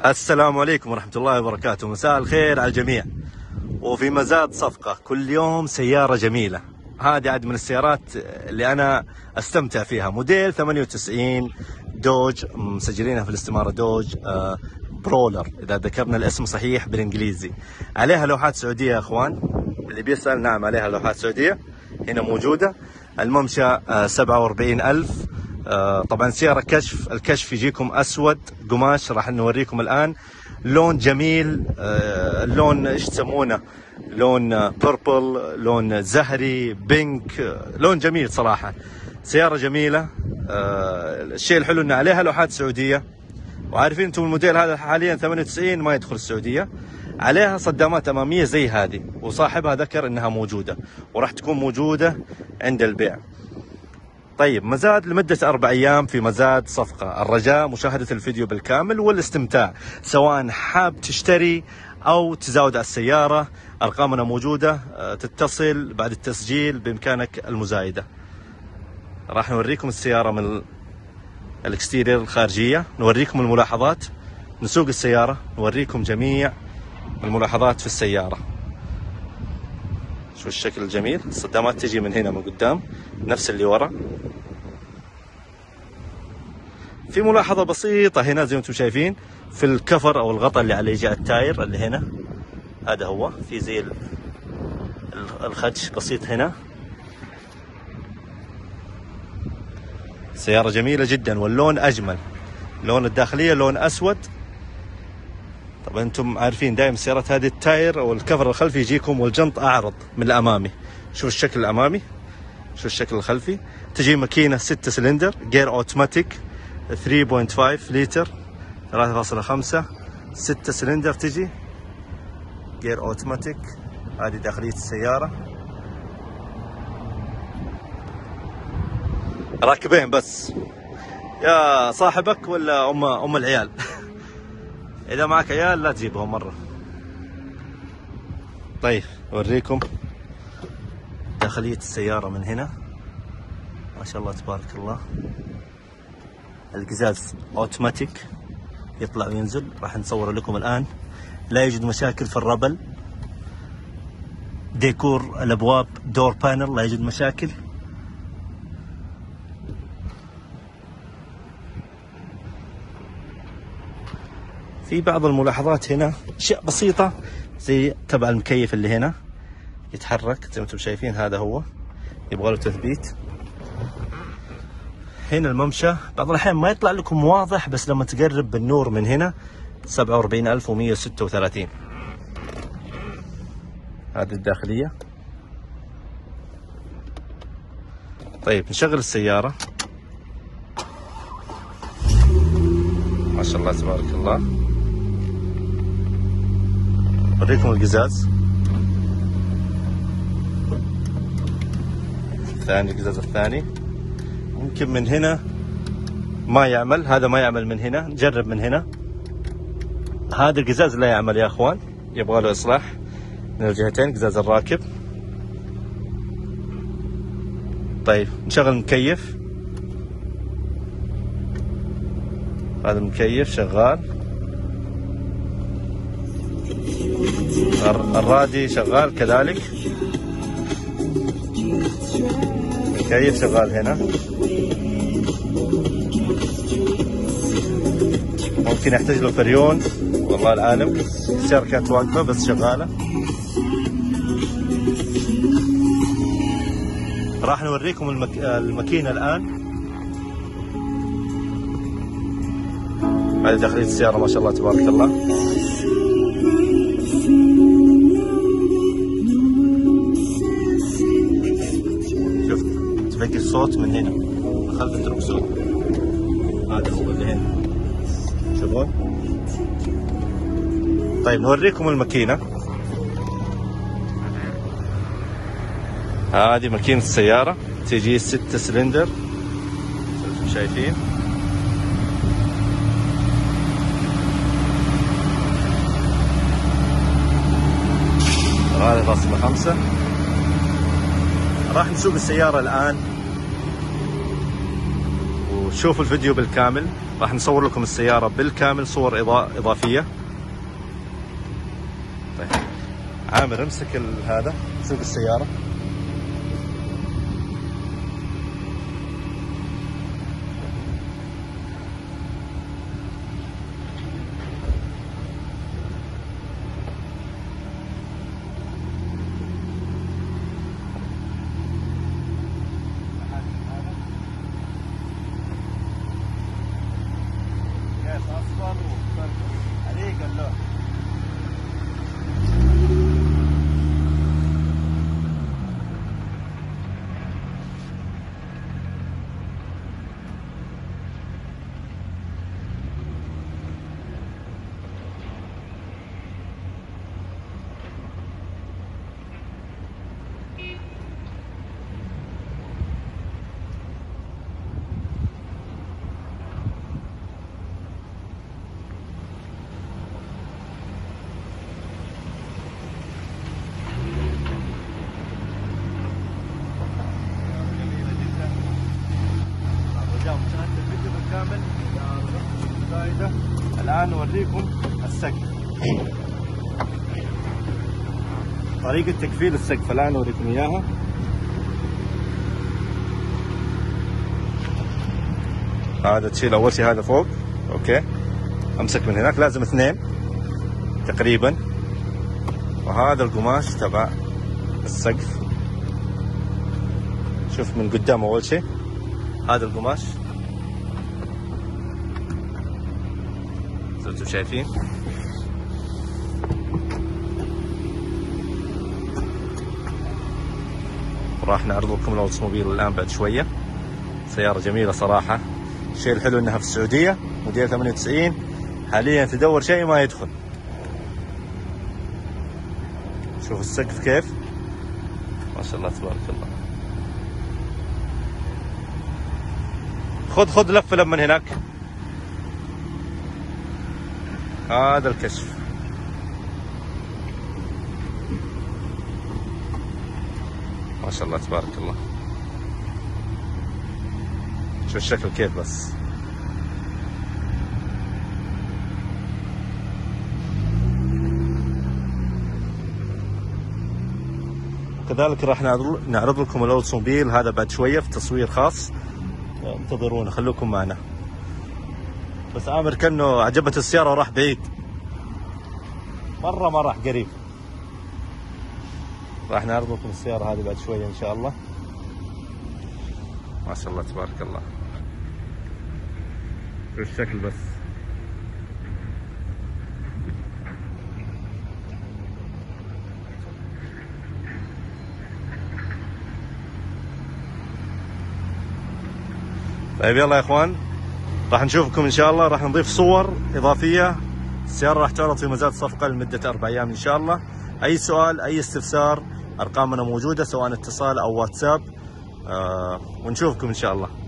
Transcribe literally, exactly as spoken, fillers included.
السلام عليكم ورحمة الله وبركاته. مساء الخير على الجميع. وفي مزاد صفقة كل يوم سيارة جميلة. هذه عاد من السيارات اللي أنا أستمتع فيها، موديل ثمانية وتسعين دوج، مسجلينها في الاستمارة دوج آه برولر إذا ذكرنا الاسم صحيح بالإنجليزي. عليها لوحات سعودية يا أخوان، اللي بيسأل نعم عليها لوحات سعودية هنا موجودة. الممشى آه سبعة وأربعين ألف. آه طبعا سيارة كشف، الكشف يجيكم أسود قماش، راح نوريكم الآن. لون جميل، آه اللون ايش تسمونه، لون بيربل، لون زهري، بينك، آه لون جميل صراحة. سيارة جميلة. آه الشيء الحلو ان عليها لوحات سعودية، وعارفين انتم الموديل هذا حاليا ثمانية وتسعين ما يدخل السعودية. عليها صدامات امامية زي هذه، وصاحبها ذكر انها موجودة وراح تكون موجودة عند البيع. طيب، مزاد لمدة أربع أيام في مزاد صفقة. الرجاء مشاهدة الفيديو بالكامل والاستمتاع، سواء حاب تشتري أو تزاود على السيارة. أرقامنا موجودة، تتصل بعد التسجيل بإمكانك المزايدة. راح نوريكم السيارة من الاكستيرير الخارجية، نوريكم الملاحظات، نسوق السيارة، نوريكم جميع الملاحظات في السيارة. شوف الشكل الجميل، الصدامات تجي من هنا من قدام نفس اللي ورا. في ملاحظة بسيطة هنا زي ما انتم شايفين في الكفر او الغطاء اللي على جهة التاير اللي هنا، هذا هو في زي الخدش بسيط هنا. سيارة جميلة جدا، واللون اجمل. لون الداخلية لون اسود. طبعا انتم عارفين دائما السيارات هذه التاير او الكفر الخلفي يجيكم والجنط اعرض من الامامي. شوف الشكل الامامي، شوف الشكل الخلفي. تجي ماكينه ستة سلندر، جير اوتوماتيك ثلاثة فاصلة خمسة لتر، ثلاثة فاصلة خمسة، ستة سلندر تجي جير اوتوماتيك. هذه داخليه السياره. راكبين بس يا صاحبك ولا ام ام العيال. إذا معك عيال لا تجيبهم مرة. طيب أوريكم داخلية السيارة من هنا، ما شاء الله تبارك الله. القزاز أوتوماتيك يطلع وينزل، راح نصور لكم الآن. لا يوجد مشاكل في الربل. ديكور الأبواب دور بانل لا يوجد مشاكل. في بعض الملاحظات هنا اشياء بسيطه زي تبع المكيف اللي هنا يتحرك زي ما انتم شايفين، هذا هو يبغى له تثبيت. هنا الممشى بعض الاحيان ما يطلع لكم واضح، بس لما تقرب بالنور من هنا سبعة وأربعين ألف ومئة وستة وثلاثين. هذه الداخليه. طيب نشغل السياره. ما شاء الله تبارك الله. أوريكم القزاز الثاني، القزاز الثاني ممكن من هنا ما يعمل، هذا ما يعمل من هنا. نجرب من هنا. هذا القزاز لا يعمل يا اخوان، يبغى له اصلاح من الجهتين، قزاز الراكب. طيب نشغل المكيف. هذا المكيف شغال، الرادي شغال كذلك، المكيف شغال هنا. ممكن يحتاج له فريون، والله العالم. السيارة كانت واقفة بس شغالة. راح نوريكم المك... الماكينة الآن. هذه داخلية السيارة ما شاء الله تبارك الله. شفت تفقد الصوت من هنا خلف الدركسون، هذا هو اللي هنا شوفون. طيب نوريكم الماكينة. هذه ماكينة السيارة، تجي ستة سلندر شايفين. ثلاثة فاصلة خمسة. راح نسوق السيارة الآن وشوفوا الفيديو بالكامل. راح نصور لكم السيارة بالكامل صور إضافية. طيب عامر امسك هذا، سوق السيارة. اصفر عليك اللون. الآن نوريكم السقف، طريقة تكفيل السقف الآن نوريكم إياها. هذا تشيل أول شيء هذا فوق، أوكي، أمسك من هناك لازم اثنين تقريبا، وهذا القماش تبع السقف. شوف من قدام أول شيء هذا القماش زي ما انتم شايفين. راح نعرض لكم الاوتوموبيل الان بعد شويه. سياره جميله صراحه. الشيء الحلو انها في السعوديه، موديل ثمانية وتسعين، حاليا تدور شيء ما يدخل. شوف السقف كيف، ما شاء الله تبارك الله. خذ خذ لفه من هناك. هذا الكشف، ما شاء الله تبارك الله. شوف الشكل كيف بس. كذلك راح نعرض لكم الاوتوموبيل هذا بعد شويه في تصوير خاص، انتظرونا خلوكم معنا. بس عامر كأنه عجبته السيارة وراح بعيد مرة، ما راح قريب. راح نعرض لكم السيارة هذه بعد شوية إن شاء الله. ما شاء الله تبارك الله. شوف الشكل بس. طيب يلا يا اخوان، راح نشوفكم ان شاء الله. راح نضيف صور اضافيه. السياره راح تعرض في مزاد صفقه لمده اربع ايام ان شاء الله. اي سؤال اي استفسار ارقامنا موجوده سواء اتصال او واتساب، آه ونشوفكم ان شاء الله.